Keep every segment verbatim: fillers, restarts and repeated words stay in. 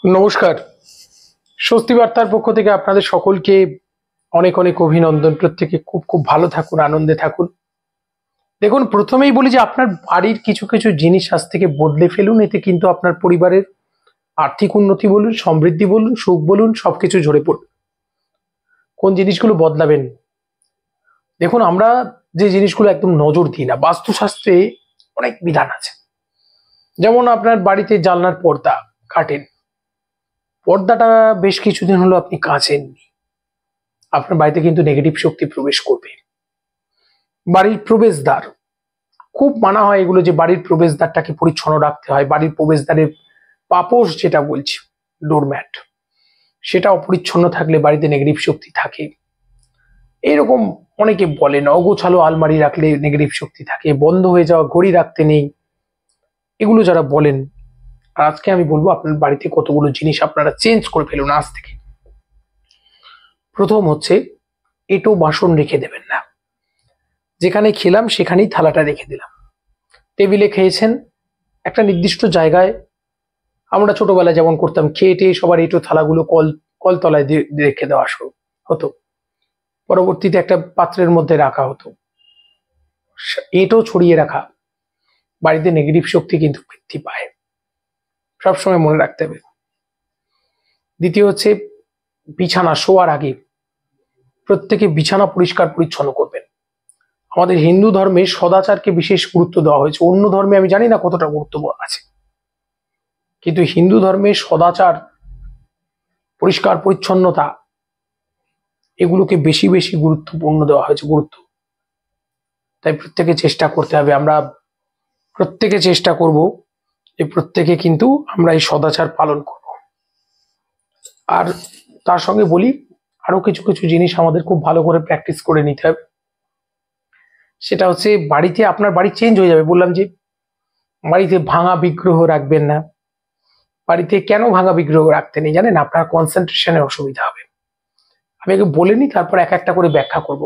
নমস্কার। স্বস্তি বার্তার পক্ষ থেকে আপনাদের সকলকে অনেক অনেক অভিনন্দন। প্রত্যেকে খুব খুব ভালো থাকুন, আনন্দে থাকুন। দেখুন, প্রথমেই বলি যে আপনার বাড়ির কিছু কিছু জিনিস আজ থেকে বদলে ফেলুন। এতে কিন্তু আপনার পরিবারের আর্থিক উন্নতি বলুন, সমৃদ্ধি বলুন, সুখ বলুন, সবকিছু ঝরে পড়বে। কোন জিনিসগুলো বদলাবেন? দেখুন, আমরা যে জিনিসগুলো একদম নজর দিই না, বাস্তুশাস্ত্রে অনেক বিধান আছে। যেমন আপনার বাড়িতে জানলার পর্দা কাটেন, পর্দাটা বেশ কিছুদিন হলো আপনি কাচেননি, আপনার বাড়িতে কিন্তু নেগেটিভ শক্তি প্রবেশ করবে। বাড়ির প্রবেশদ্বার খুব মানা হয় এগুলো, যে বাড়ির প্রবেশদ্বারটাকে পরিচ্ছন্ন রাখতে হয়। বাড়ির প্রবেশদ্বারের পাপোশ যেটা বলছি, ডোরম্যাট, সেটা অপরিচ্ছন্ন থাকলে বাড়িতে নেগেটিভ শক্তি থাকে। এইরকম অনেকে বলেন অগোছালো আলমারি রাখলে নেগেটিভ শক্তি থাকে, বন্ধ হয়ে যাওয়া ঘড়ি রাখতে নেই, এগুলো যারা বলেন। আর আজকে আমি বলবো আপনার বাড়িতে কতগুলো জিনিস আপনারা চেঞ্জ করে ফেলুন আজ থেকে। প্রথম হচ্ছে, এঁটো বাসন রেখে দেবেন না। যেখানে খেলাম সেখানেই থালাটা রেখে দিলাম। টেবিলে খেয়েছেন, একটা নির্দিষ্ট জায়গায়, আমরা ছোটবেলায় যেমন করতাম, খেয়ে টেয়ে সবার এঁটো থালাগুলো কল কলতলায় দিয়ে রেখে দেওয়া শুরু হতো, পরবর্তীতে একটা পাত্রের মধ্যে রাখা হতো। এঁটো ছড়িয়ে রাখা বাড়িতে নেগেটিভ শক্তি কিন্তু বৃদ্ধি পায়, সবসময় মনে রাখতে হবে। দ্বিতীয় হচ্ছে, বিছানা শোয়ার আগে প্রত্যেকে বিছানা পরিষ্কার পরিচ্ছন্ন করবেন। আমাদের হিন্দু ধর্মে সদাচারকে বিশেষ গুরুত্ব দেওয়া হয়েছে। অন্য ধর্মে আমি জানি না কতটা গুরুত্ব আছে, কিন্তু হিন্দু ধর্মে সদাচার, পরিষ্কার পরিচ্ছন্নতা, এগুলোকে বেশি বেশি গুরুত্বপূর্ণ দেওয়া হয়েছে, গুরুত্ব। তাই প্রত্যেকে চেষ্টা করতে হবে, আমরা প্রত্যেকে চেষ্টা করব যে প্রত্যেকে কিন্তু আমরা এই সদাচার পালন করব। আর তার সঙ্গে বলি, আরো কিছু কিছু জিনিস আমাদের খুব ভালো করে প্র্যাকটিস করে নিতে হবে। সেটা হচ্ছে, বাড়িতে আপনার বাড়ি চেঞ্জ হয়ে যাবে, বললাম যে বাড়িতে ভাঙা বিগ্রহ রাখবেন না। বাড়িতে কেন ভাঙা বিগ্রহ রাখতে নেই জানেন? আপনার কনসেন্ট্রেশনের অসুবিধা হবে। আমি আগে বলে নি, তারপর এক একটা করে ব্যাখ্যা করব।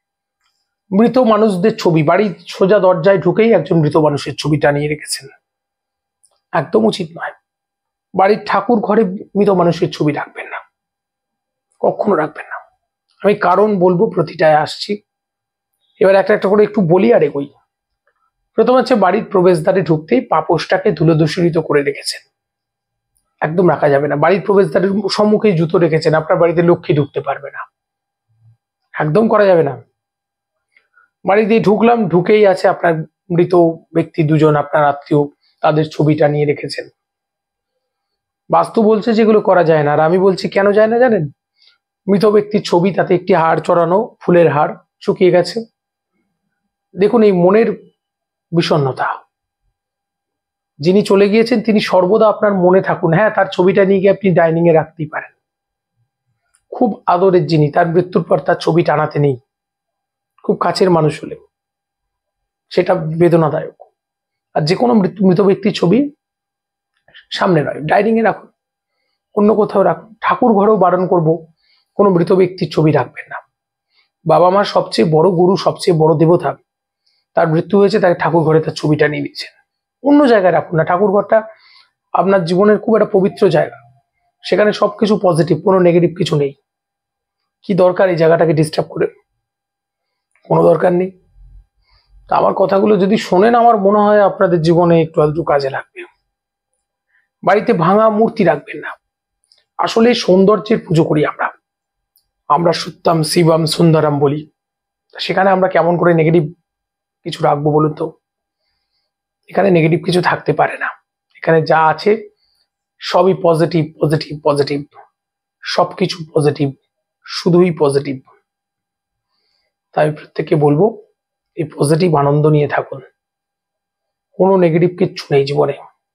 মৃত মানুষদের ছবি বাড়ির সোজা দরজায় ঢুকেই একজন মৃত মানুষের ছবি টানিয়ে রেখেছেন, একদম উচিত নয়। বাড়ির ঠাকুর ঘরে মৃত মানুষের ছবি রাখবেন না, কখনো রাখবেন না। আমি কারণ বলবো, প্রতিটায় আসছি। এবার একটা একটা করে একটু বলি আর এগোই। প্রথম হচ্ছে, বাড়ির প্রবেশদ্বারে ঢুকতেই পাপোশটাকে ধুলো দূষিত করে রেখেছেন, একদম রাখা যাবে না। বাড়ির প্রবেশদ্বারের সম্মুখে জুতো রেখেছেন, আপনার বাড়িতে লক্ষ্মী ঢুকতে পারবে না, একদম করা যাবে না। বাড়িতে ঢুকলাম, ঢুকেই আছে আপনার মৃত ব্যক্তি দুজন, আপনার আত্মীয়, তাদের ছবিটা নিয়ে রেখেছেন। বাস্তু বলছে যেগুলো করা যায় না, আর আমি বলছি কেন যায় না জানেন? মৃত ব্যক্তির ছবি, তাতে একটি হার চড়ানো, ফুলের হার, শুকিয়ে গেছে। দেখুন, এই মনের বিষণ্ণতা, যিনি চলে গিয়েছেন তিনি সর্বদা আপনার মনে থাকুন। হ্যাঁ, তার ছবিটা নিয়ে গিয়ে আপনি ডাইনিং এ রাখতেই পারেন, খুব আদরের যিনি, তার মৃত্যুর পর তার ছবি টানাতে নেই, খুব কাছের মানুষ হলে সেটা বেদনাদায়ক। আর যে কোনো মৃত্যু মৃত ব্যক্তির ছবি সামনে নয়, ডাইনিং এ রাখুন, অন্য কোথাও রাখুন। ঠাকুর ঘরেও বারণ করব, কোনো মৃত ব্যক্তির ছবি রাখবেন না। বাবা মা সবচেয়ে বড় গুরু, সবচেয়ে বড় দেবতা, তার মৃত্যু হয়েছে, তাকে ঠাকুর ঘরে তার ছবিটা নিয়ে নিয়েছেন, অন্য জায়গায় রাখুন না। ঠাকুর ঘরটা আপনার জীবনের খুব একটা পবিত্র জায়গা, সেখানে সবকিছু পজিটিভ, কোনো নেগেটিভ কিছু নেই। কি দরকার এই জায়গাটাকে ডিস্টার্ব করে? কোনো দরকার নেই। তা আমার কথাগুলো যদি শোনেন, আমার মনে হয় আপনাদের জীবনে একটু আধটু কাজে লাগবে। বাড়িতে ভাঙা মূর্তি রাখবেন না। আসলে সৌন্দর্যের পুজো করি আমরা, আমরা সত্যম শিবম সুন্দরম বলি, সেখানে আমরা কেমন করে নেগেটিভ কিছু রাখবো বলুন তো? এখানে নেগেটিভ কিছু থাকতে পারে না। এখানে যা আছে সবই পজিটিভ, পজিটিভ, পজিটিভ, সবকিছু পজিটিভ, শুধুই পজিটিভ। তাই প্রত্যেককে বলবো, এই পজিটিভ আনন্দ নিয়ে থাকুন, কোনো নেগেটিভ কিচ্ছু নেই জীবনে।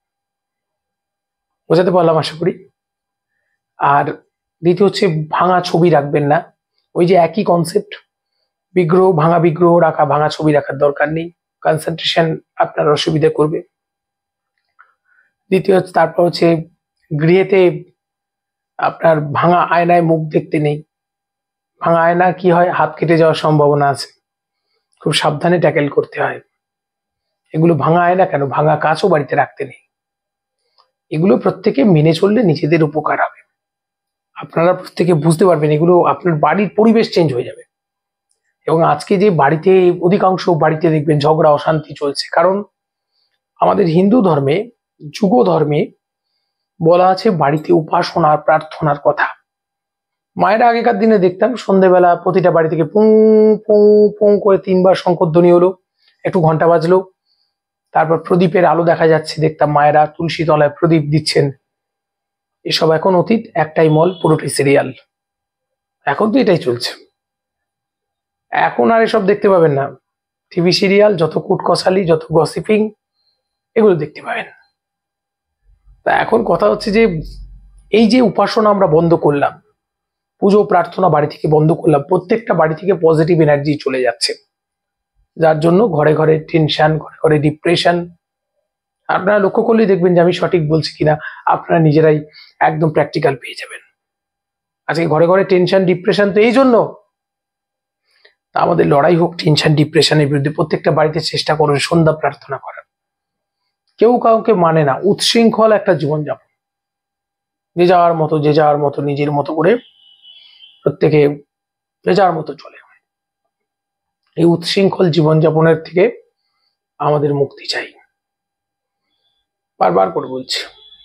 বোঝাতে পারলাম আশা করি। আর দ্বিতীয় হচ্ছে, ভাঙা ছবি রাখবেন না। ওই যে একই কনসেপ্ট, বিগ্রহ, ভাঙা বিগ্রহ রাখা, ভাঙা ছবি রাখার দরকার নেই, কনসেন্ট্রেশন আপনার অসুবিধা করবে। দ্বিতীয় হচ্ছে, তারপর হচ্ছে, গৃহেতে আপনার ভাঙা আয়নায় মুখ দেখতে নেই। ভাঙা আয়না কি হয়, হাত কেটে যাওয়ার সম্ভাবনা আছে, খুব সাবধানে ট্যাকেল করতে হয়। এগুলো ভাঙা আয়না কেন, ভাঙা কাঁচও বাড়িতে রাখতে নেই। এগুলো প্রত্যেকে মেনে চললে নিজেদের উপকার হবে। আপনারা প্রত্যেকে বুঝতে পারবেন এগুলো, আপনার বাড়ির পরিবেশ চেঞ্জ হয়ে যাবে। এবং আজকে যে বাড়িতে অধিকাংশ বাড়িতে দেখবেন ঝগড়া অশান্তি চলছে, কারণ আমাদের হিন্দু ধর্মে, যুগ ধর্মে বলা আছে বাড়িতে উপাসনা প্রার্থনার কথা। মায়েরা আগেকার দিনে দেখতাম সন্ধ্যেবেলা প্রতিটা বাড়ি থেকে পুঁ পুঁ পুঁ করে তিনবার শঙ্খধ্বনি হলো, একটু ঘন্টা বাজলো, তারপর প্রদীপের আলো দেখা যাচ্ছে, দেখতাম মায়েরা তুলসী তলায় প্রদীপ দিচ্ছেন। এসব এখন অতীত, একটাই মল, পুরোটাই সিরিয়াল। এখন তো এটাই চলছে। এখন আর এসব দেখতে পাবেন না। টিভি সিরিয়াল, যত কুটকসালি, যত গসিপিং, এগুলো দেখতে পাবেন। তা এখন কথা হচ্ছে যে এই যে উপাসনা আমরা বন্ধ করলাম, পুজো প্রার্থনা বাড়ি থেকে বন্ধ করলাম, প্রত্যেকটা বাড়ি থেকে পজিটিভ এনার্জি চলে যাচ্ছে, যার জন্য ঘরে ঘরে টেনশন, ঘরে ঘরে ডিপ্রেশন। আপনারা লক্ষ্য করলেই দেখবেন যে আমি সঠিক বলছি কিনা, আপনারা নিজেরাই একদম প্র্যাকটিক্যাল পেয়ে যাবেন। আজকে ঘরে ঘরে টেনশন ডিপ্রেশন তো এই জন্য। আমাদের লড়াই হোক টেনশন ডিপ্রেশনের বিরুদ্ধে। প্রত্যেকটা বাড়িতে চেষ্টা করুন সন্ধ্যা প্রার্থনা করার। কেউ কাউকে মানে না, উচ্ছৃঙ্খল একটা জীবনযাপন, যে যাওয়ার মতো যে যাওয়ার মতো নিজের মতো করে প্রত্যেকে যে যাওয়ার মতো চলে। এই উচ্ছৃঙ্খল জীবনযাপনের থেকে আমাদের মুক্তি চাই। বারবার করে বলছি,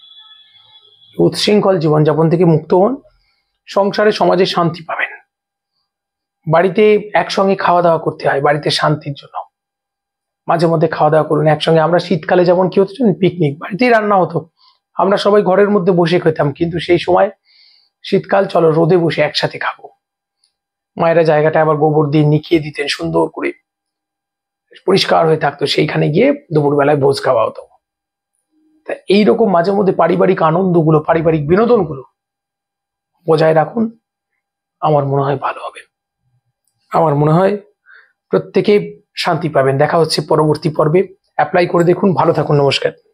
উচ্ছৃঙ্খল জীবনযাপন থেকে মুক্ত হন, সংসারে সমাজে শান্তি পাবেন। বাড়িতে একসঙ্গে খাওয়া দাওয়া করতে হয় বাড়িতে শান্তির জন্য। মাঝে মধ্যে খাওয়া দাওয়া করুন একসঙ্গে। আমরা শীতকালে যেমন কি হতো, পিকনিক বাড়িতেই রান্না হতো, আমরা সবাই ঘরের মধ্যে বসে খেতাম, কিন্তু সেই সময় শীতকাল, চলো রোদে বসে একসাথে খাবো। মায়েরা জায়গাটা আবার গোবর দিয়ে নিকিয়ে দিতেন, সুন্দর করে পরিষ্কার হয়ে থাকতো, সেইখানে গিয়ে দুপুরবেলায় ভোজ খাওয়া হতো। তা এইরকম মাঝে মধ্যে পারিবারিক আনন্দগুলো, পারিবারিক বিনোদনগুলো বজায় রাখুন, আমার মনে হয় ভালো হবে। আমার মনে হয় প্রত্যেকে শান্তি পাবেন। দেখা হচ্ছে পরবর্তী পর্বে। অ্যাপ্লাই করে দেখুন। ভালো থাকুন, নমস্কার।